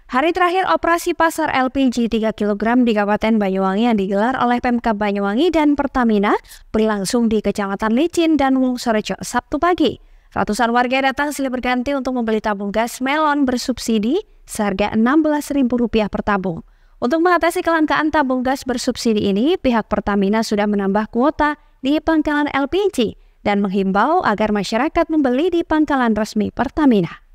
Hari terakhir operasi pasar LPG 3 kg di Kabupaten Banyuwangi yang digelar oleh Pemkab Banyuwangi dan Pertamina berlangsung di Kecamatan Licin dan Wongsorejo Sabtu pagi. Ratusan warga datang silih berganti untuk membeli tabung gas melon bersubsidi seharga Rp16.000 per tabung. Untuk mengatasi kelangkaan tabung gas bersubsidi ini, pihak Pertamina sudah menambah kuota di pangkalan LPG dan menghimbau agar masyarakat membeli di pangkalan resmi Pertamina.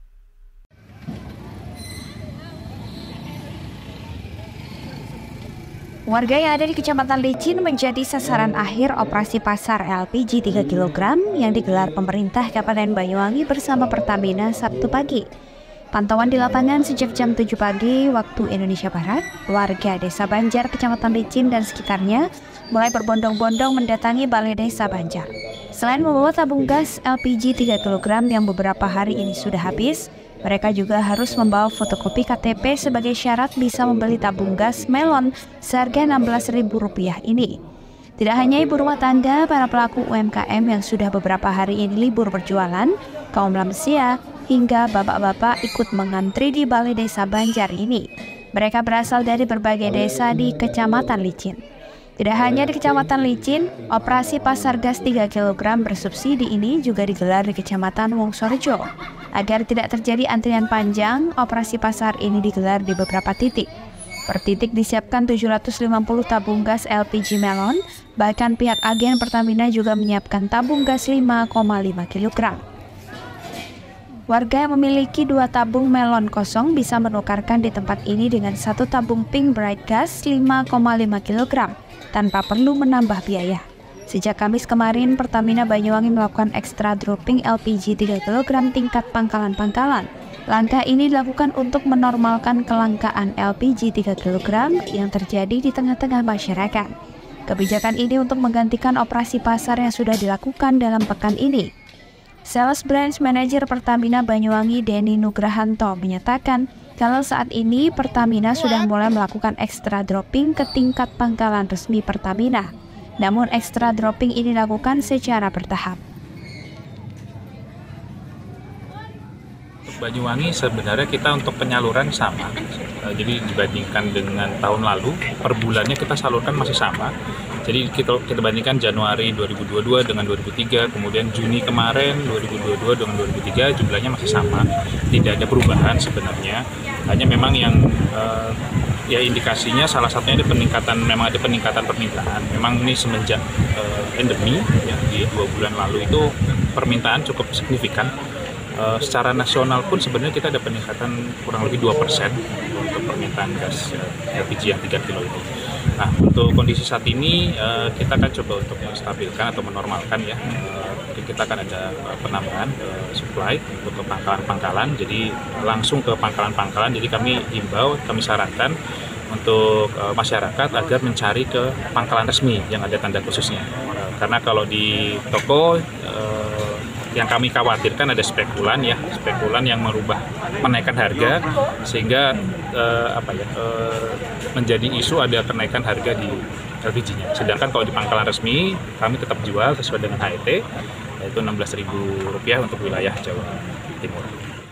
Warga yang ada di Kecamatan Licin menjadi sasaran akhir operasi pasar LPG 3 kg yang digelar pemerintah Kabupaten Banyuwangi bersama Pertamina Sabtu pagi. Pantauan di lapangan sejak jam 7 pagi waktu Indonesia Barat, warga Desa Banjar, Kecamatan Licin dan sekitarnya mulai berbondong-bondong mendatangi Balai Desa Banjar. Selain membawa tabung gas LPG 3 kg yang beberapa hari ini sudah habis, mereka juga harus membawa fotokopi KTP sebagai syarat bisa membeli tabung gas melon seharga Rp16.000 ini. Tidak hanya ibu rumah tangga, para pelaku UMKM yang sudah beberapa hari ini libur berjualan, kaum lansia, hingga bapak-bapak ikut mengantri di Balai Desa Banjar ini. Mereka berasal dari berbagai desa di Kecamatan Licin. Tidak hanya di Kecamatan Licin, operasi pasar gas 3 kg bersubsidi ini juga digelar di Kecamatan Wongsorejo. Agar tidak terjadi antrian panjang, operasi pasar ini digelar di beberapa titik. Per titik disiapkan 750 tabung gas LPG melon, bahkan pihak agen Pertamina juga menyiapkan tabung gas 5,5 kg. Warga yang memiliki 2 tabung melon kosong bisa menukarkan di tempat ini dengan 1 tabung Pink Bright Gas 5,5 kg, tanpa perlu menambah biaya. Sejak Kamis kemarin, Pertamina Banyuwangi melakukan extra dropping LPG 3 kg tingkat pangkalan-pangkalan. Langkah ini dilakukan untuk menormalkan kelangkaan LPG 3 kg yang terjadi di tengah-tengah masyarakat. Kebijakan ini untuk menggantikan operasi pasar yang sudah dilakukan dalam pekan ini. Sales Branch Manager Pertamina Banyuwangi Denny Nugrahanto menyatakan kalau saat ini Pertamina sudah mulai melakukan extra dropping ke tingkat pangkalan resmi Pertamina. Namun extra dropping ini dilakukan secara bertahap. Banyuwangi sebenarnya kita untuk penyaluran sama. Jadi dibandingkan dengan tahun lalu, per bulannya kita salurkan masih sama. Jadi kita bandingkan Januari 2022 dengan 2003, kemudian Juni kemarin 2022 dengan 2003 jumlahnya masih sama. Tidak ada perubahan sebenarnya. Hanya memang yang ya indikasinya salah satunya memang ada peningkatan permintaan. Memang ini semenjak endemi ya, di 2 bulan lalu itu permintaan cukup signifikan. Secara nasional pun sebenarnya kita ada peningkatan kurang lebih 2% untuk permintaan gas LPG yang 3 kilo ini. Nah, untuk kondisi saat ini kita akan coba untuk menstabilkan atau menormalkan ya. Kita akan ada penambahan supply untuk ke pangkalan-pangkalan, jadi langsung ke pangkalan-pangkalan. Jadi kami himbau, kami sarankan untuk masyarakat agar mencari ke pangkalan resmi yang ada tanda khususnya. Karena kalau di toko yang kami khawatirkan ada spekulan yang menaikkan harga sehingga menjadi isu ada kenaikan harga di LPG-nya. Sedangkan kalau di pangkalan resmi kami tetap jual sesuai dengan HET, yaitu Rp16.000 untuk wilayah Jawa Timur.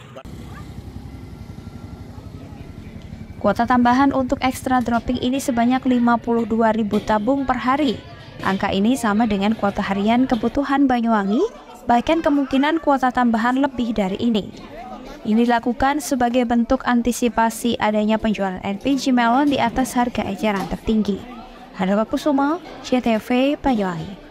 Kuota tambahan untuk extra dropping ini sebanyak 52.000 tabung per hari. Angka ini sama dengan kuota harian kebutuhan Banyuwangi, bahkan kemungkinan kuota tambahan lebih dari ini. Ini dilakukan sebagai bentuk antisipasi adanya penjualan LPG melon di atas harga eceran tertinggi. Handoko Kusuma, CTV, Banyuwangi.